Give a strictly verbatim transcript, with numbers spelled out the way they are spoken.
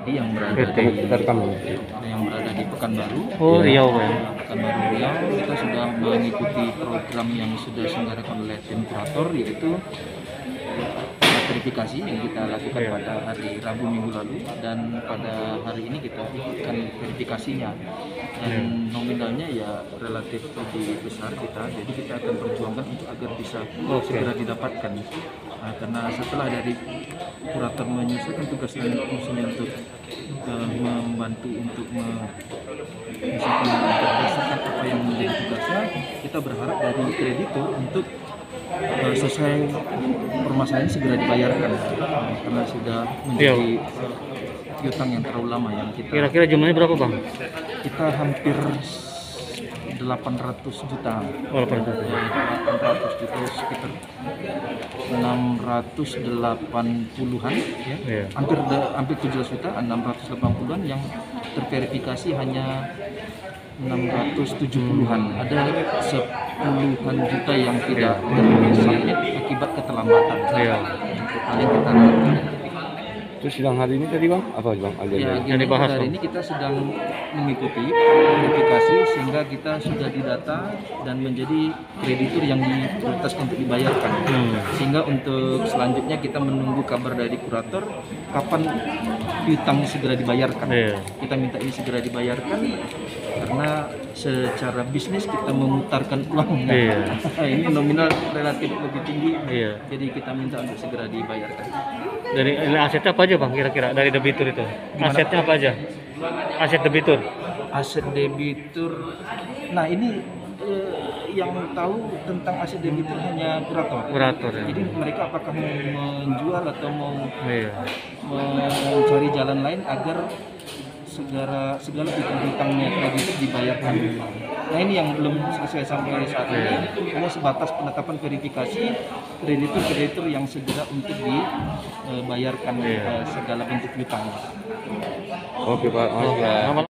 tadi yang berada P T di Terkam. yang berada di Pekanbaru. Oh, Riau Pak. Pekanbaru Riau, kita sudah mengikuti program yang sudah diselenggarakan oleh tim kurator, yaitu verifikasi yang kita lakukan Iya. pada hari Rabu minggu lalu, dan pada hari ini kita ikutkan verifikasinya, dan nominalnya ya relatif lebih besar kita, jadi kita akan perjuangkan untuk agar bisa Oke. segera didapatkan. Nah, karena setelah dari kurator menyelesaikan tugas dan fungsinya untuk uh, membantu untuk me- misalkan berdasarkan apa yang menjadi tugasnya, kita berharap dari kreditur untuk uh, selesai permasalahan segera dibayarkan, uh, karena sudah menjadi uh, piutang yang terlalu lama yang kita Kira-kira jumlahnya berapa Bang? kita hampir delapan ratus juta. Oh, delapan ratus. Ya, delapan ratus juta, sekitar enam ratus delapan puluhan ya. Iya. Hampir hampir tujuh ratus juta, enam ratus delapan puluhan yang terverifikasi hanya enam ratus tujuh puluhan. Ada sepuluhan juta yang tidak terverifikasi akibat keterlambatan. Iya. Paling kita lakukan. Terus sidang hari ini tadi Bang, apa Bang? Ada Ya, yang gini, dibahas hari Bang? ini kita sedang mengikuti verifikasi sehingga kita sudah didata dan menjadi kreditur yang diprioritaskan untuk dibayarkan. Hmm. Sehingga untuk selanjutnya kita menunggu kabar dari kurator kapan piutang segera dibayarkan. Iya. Kita minta ini segera dibayarkan karena secara bisnis kita memutarkan uang. Iya. Ini nominal relatif lebih tinggi. Iya. Jadi kita minta untuk segera dibayarkan. Dari asetnya apa aja Bang kira-kira dari debitur itu? Gimana, Asetnya apa aja? Aset debitur. Aset debitur, nah ini eh, yang tahu tentang aset debitur hanya kurator. Kurator ya. Jadi mereka apakah mau menjual atau mau Iya. mencari jalan lain agar segala segala utang-utangnya kreditur dibayarkan. Nah ini yang belum selesai sampai saat ini, hanya sebatas penetapan verifikasi kreditur-kreditur yang segera untuk dibayarkan Iya. eh, segala bentuk utang. Oke Pak. Mas.